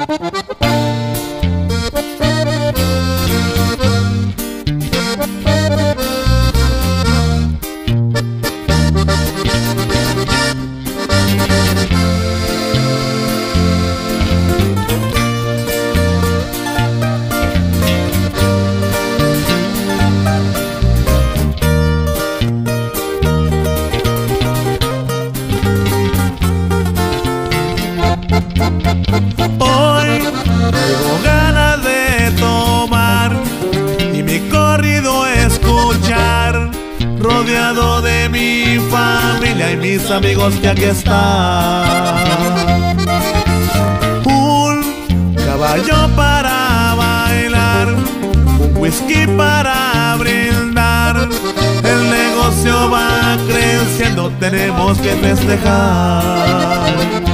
Hoy tengo ganas de tomar y mi corrido escuchar, rodeado de mi familia y mis amigos que aquí están. Un caballo para bailar, un whisky para brindar, el negocio va creciendo, tenemos que festejar.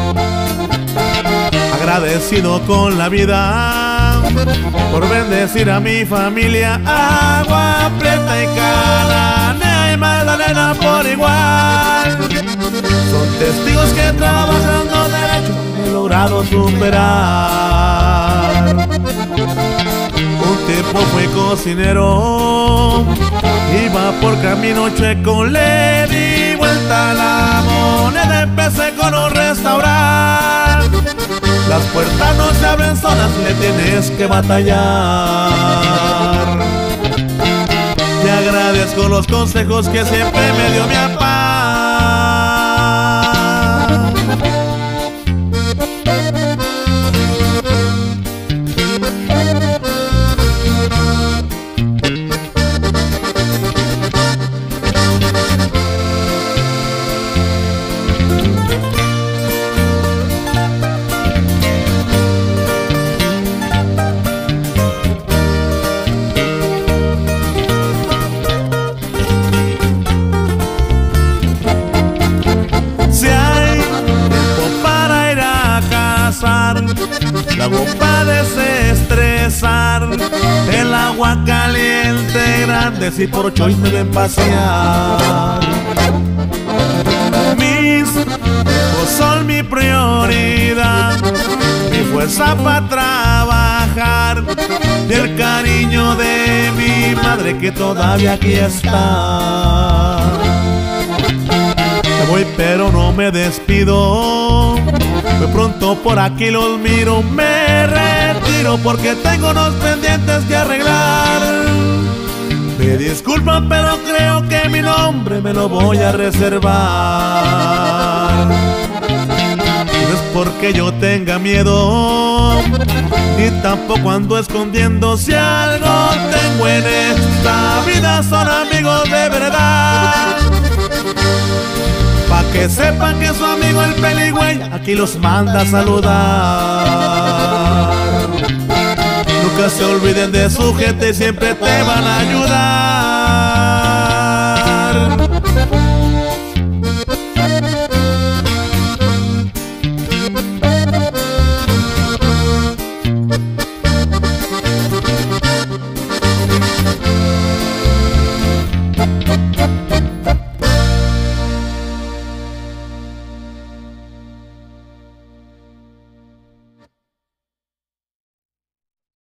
Agradecido con la vida por bendecir a mi familia, Agua Prieta y Cananea y Magdalena por igual. Son testigos que trabajando derecho he logrado superar. Un tiempo fui cocinero, iba por camino chueco, le di vuelta a la moneda, empecé con un restaurante. Las puertas no se abren solas, le tienes que batallar. Te agradezco los consejos que siempre me dio mi papá. La hago para desestresar, el agua caliente grande, si por choice me ven pasear. Mis hijos son mi prioridad, mi fuerza para trabajar, y el cariño de mi madre que todavía aquí está. Me voy pero no me despido, muy pronto por aquí los miro, me retiro porque tengo unos pendientes que arreglar. Me disculpan pero creo que mi nombre me lo voy a reservar. No es porque yo tenga miedo, ni tampoco ando escondiendo. Si algo tengo en esta vida son amigos de verdad. Pa' que sepan que su amigo el Peligüey aquí los manda a saludar. Nunca se olviden de su gente y siempre te van a ayudar.